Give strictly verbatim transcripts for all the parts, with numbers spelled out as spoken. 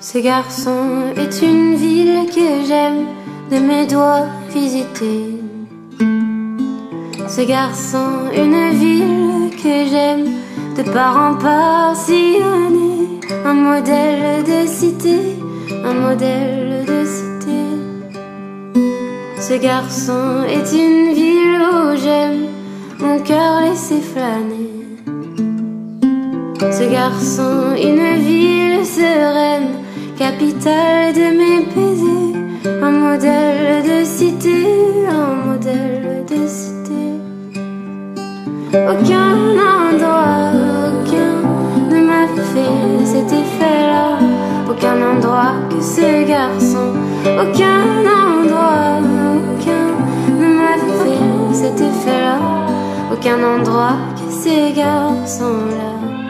Ce garçon est une ville que j'aime de mes doigts visiter. Ce garçon, une ville que j'aime de part en part sillonner. Un modèle de cité, un modèle de cité. Ce garçon est une ville où j'aime mon cœur laisser flâner. Ce garçon, une ville sereine, capitale de mes baisers. Un modèle de cité, un modèle de cité. Aucun endroit, aucun ne m'a fait cet effet-là. Aucun endroit que ce garçon. Aucun endroit, aucun ne m'a fait cet effet-là. Aucun endroit que ces garçons-là.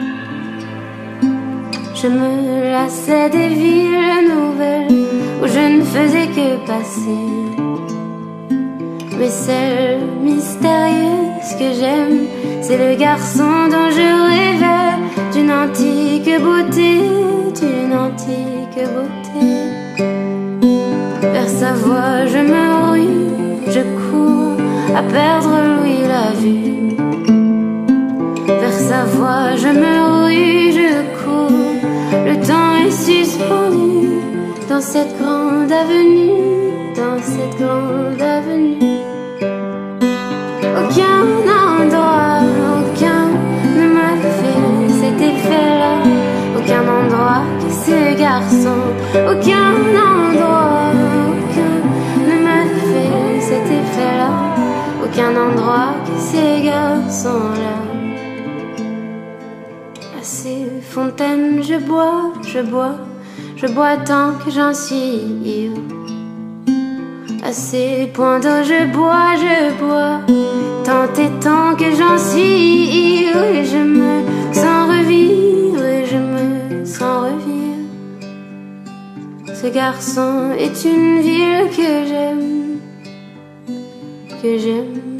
Je me lassais des villes nouvelles où je ne faisais que passer. Mais celle mystérieuse que j'aime, c'est le garçon dont je rêvais, d'une antique beauté, d'une antique beauté. Vers sa voix je me rue, je cours à perdre lui la vue. Vers sa voix je me rue, je cours. Le temps est suspendu dans cette grande avenue, dans cette grande avenue. Aucun endroit, aucun ne m'a fait cet effet-là. Aucun endroit que ce garçon. Aucun endroit, aucun ne m'a fait cet effet-là. Aucun endroit que ces garçons-là. À ces fontaines je bois, je bois, je bois tant que j'en suis ivre. À ces points d'eau je bois, je bois, tant et tant que j'en suis ivre. Et je me sens revivre, et je me sens revivre. Ce garçon est une ville que j'aime, que j'aime.